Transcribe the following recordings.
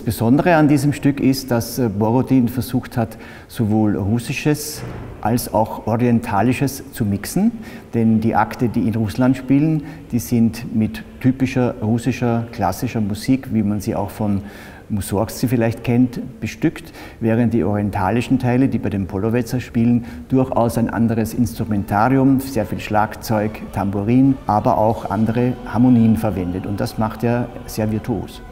Das Besondere an diesem Stück ist, dass Borodin versucht hat, sowohl Russisches als auch Orientalisches zu mixen. Denn die Akte, die in Russland spielen, die sind mit typischer russischer, klassischer Musik, wie man sie auch von Mussorgsky vielleicht kennt, bestückt, während die orientalischen Teile, die bei den Polovetzer spielen, durchaus ein anderes Instrumentarium, sehr viel Schlagzeug, Tambourin, aber auch andere Harmonien verwendet. Und das macht er sehr virtuos.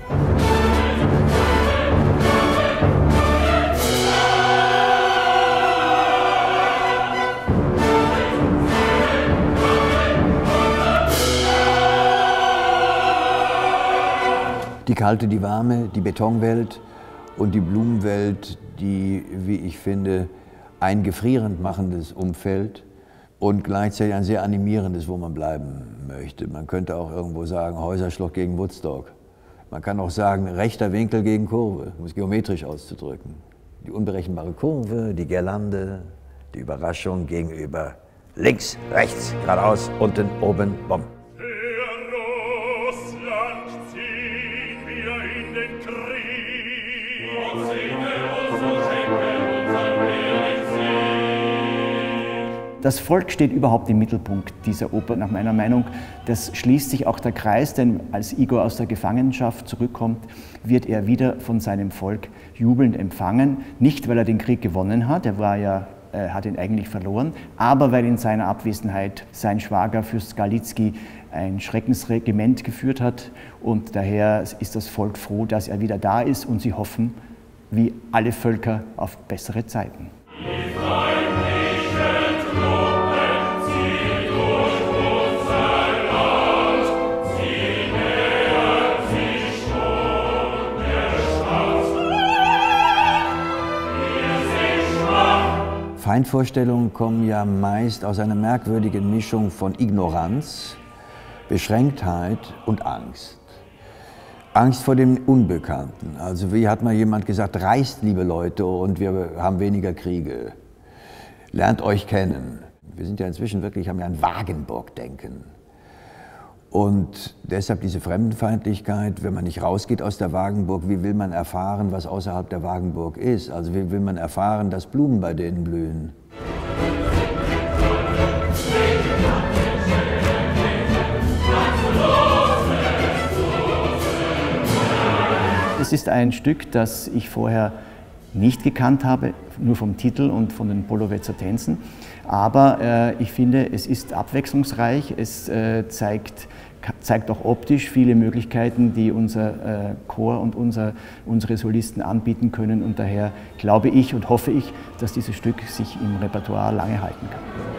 Die kalte, die warme, die Betonwelt und die Blumenwelt, die, wie ich finde, ein gefrierend machendes Umfeld und gleichzeitig ein sehr animierendes, wo man bleiben möchte. Man könnte auch irgendwo sagen, Häuserschlucht gegen Woodstock. Man kann auch sagen, rechter Winkel gegen Kurve, um es geometrisch auszudrücken. Die unberechenbare Kurve, die Girlande, die Überraschung gegenüber links, rechts, geradeaus, unten, oben, bumm. Das Volk steht überhaupt im Mittelpunkt dieser Oper, nach meiner Meinung. Das schließt sich auch der Kreis, denn als Igor aus der Gefangenschaft zurückkommt, wird er wieder von seinem Volk jubelnd empfangen. Nicht, weil er den Krieg gewonnen hat, hat ihn eigentlich verloren, aber weil in seiner Abwesenheit sein Schwager Fürst Galitzki ein Schreckensregiment geführt hat. Und daher ist das Volk froh, dass er wieder da ist, und sie hoffen, wie alle Völker, auf bessere Zeiten. Feindvorstellungen kommen ja meist aus einer merkwürdigen Mischung von Ignoranz, Beschränktheit und Angst. Angst vor dem Unbekannten. Also wie hat mal jemand gesagt, reist, liebe Leute, und wir haben weniger Kriege. Lernt euch kennen. Wir sind ja inzwischen wirklich, haben ja ein Wagenburg-Denken. Und deshalb diese Fremdenfeindlichkeit, wenn man nicht rausgeht aus der Wagenburg, wie will man erfahren, was außerhalb der Wagenburg ist? Also wie will man erfahren, dass Blumen bei denen blühen? Es ist ein Stück, das ich vorher nicht gekannt habe, nur vom Titel und von den Polovetzer Tänzen. Aber ich finde, es ist abwechslungsreich, es zeigt auch optisch viele Möglichkeiten, die unser Chor und unsere Solisten anbieten können. Und daher glaube ich und hoffe ich, dass dieses Stück sich im Repertoire lange halten kann.